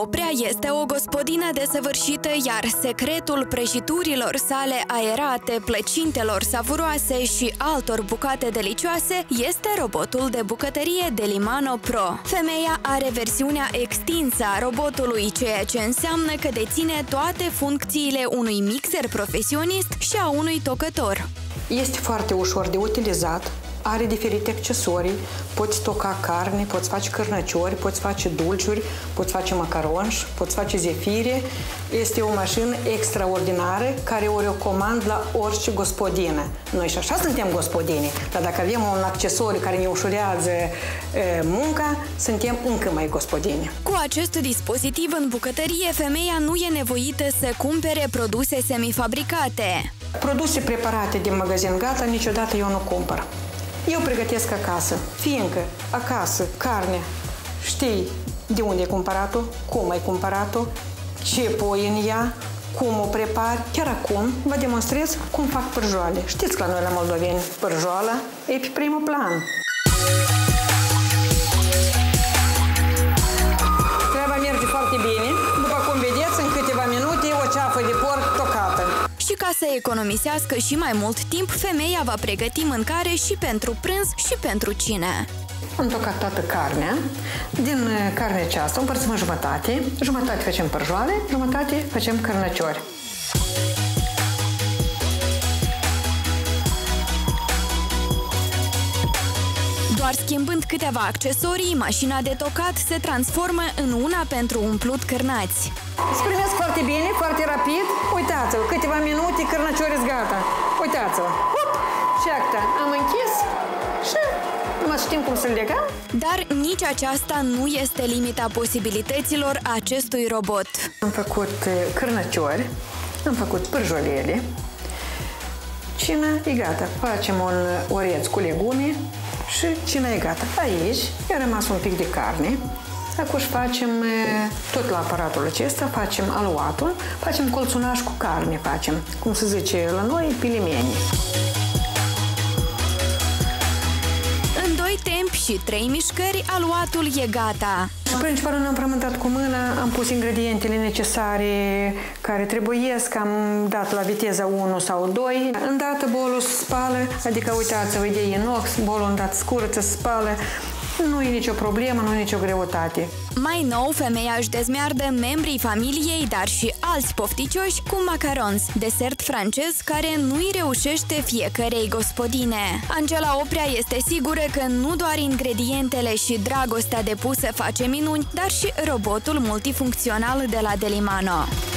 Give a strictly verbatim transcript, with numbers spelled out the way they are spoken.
Oprea este o gospodină desăvârșită, iar secretul prăjiturilor sale aerate, plăcintelor savuroase și altor bucate delicioase este robotul de bucătărie Delimano Pro. Femeia are versiunea extinsă a robotului, ceea ce înseamnă că deține toate funcțiile unui mixer profesionist și a unui tocător. Este foarte ușor de utilizat. Are diferite accesorii, poți toca carne, poți face cărnăciori, poți face dulciuri, poți face macaronși, poți face zefire. Este o mașină extraordinară care o recomand la orice gospodină. Noi și așa suntem gospodini, dar dacă avem un accesoriu care ne ușurează e, munca, suntem încă mai gospodini. Cu acest dispozitiv în bucătărie, femeia nu e nevoită să cumpere produse semifabricate. Produse preparate din magazin gata, niciodată eu nu cumpăr. Eu pregătesc acasă, fiindcă acasă carne știi de unde ai cumpărat-o, cum ai cumpărat-o, ce pui în ea, cum o prepari. Chiar acum vă demonstrez cum fac pârjoale. Știți că la noi la moldoveni pârjoala e pe primul plan. Treaba merge foarte bine. După cum vedeți, în câteva minute o ceafă de porc tocată. Și ca să economisească și mai mult timp, femeia va pregăti mâncare și pentru prânz și pentru cină. Am tocat toată carnea. Din carnea aceasta o împărțim în jumătate. Jumătate facem pârjoale, jumătate facem cărnăciori. Doar schimbând câteva accesorii, mașina de tocat se transformă în una pentru umplut cârnați. Se primesc foarte bine, foarte rapid. Uitați-vă, câteva minute, cărnăciorii sunt gata. Uitați-vă. Hop! Și acta. Am închis și numai știm cum să-l legăm. Dar nici aceasta nu este limita posibilităților acestui robot. Am făcut cărnăciori, am făcut pârjolele. Cina e gata. Facem un oreț cu legume și cina e gata. Aici a rămas un pic de carne. Acum facem tot la aparatul acesta, facem aluatul, facem colțunaș cu carne, facem, cum se zice la noi, pilimeni. În doi tempi și trei mișcări, aluatul e gata. Și principalul ne-am frământat cu mâna, am pus ingredientele necesare care trebuiesc, am dat la viteza unu sau doi. Îndată bolul se spală, adică uitați-vă, de inox, bolul îndată scurță, se spală. Nu e nicio problemă, nu e nicio greutate. Mai nou, femeia își dezmeardă membrii familiei, dar și alți pofticioși cu macarons, desert francez care nu-i reușește fiecărei gospodine. Angela Oprea este sigură că nu doar ingredientele și dragostea depusă face minuni, dar și robotul multifuncțional de la Delimano.